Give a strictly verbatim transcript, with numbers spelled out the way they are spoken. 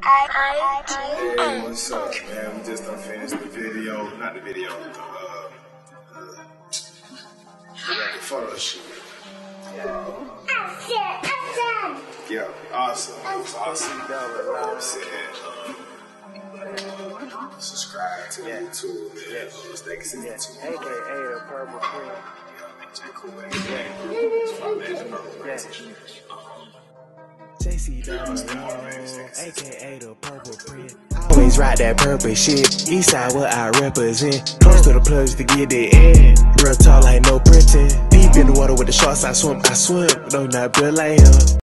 Hey, what's up, man? We just done finished the video, not the video, the, uh, uh, the photo shoot. Yeah, awesome. It was awesome. You know what I'm saying? Um, subscribe to yeah. YouTube, man. Yeah. Uh, stay connected to A K A the Purple Print. Yeah, cool, man. Yeah. Yeah. J C W, A K A the Purple Print. Always ride that purple shit. Eastside what I represent. Close to the plugs to get it in. Real tall like no printing. Deep in the water with the sharks I swim, I swim. No, not built like him.